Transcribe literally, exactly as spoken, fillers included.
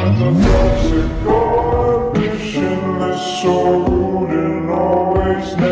the toxic ambition that's so rude and always negative.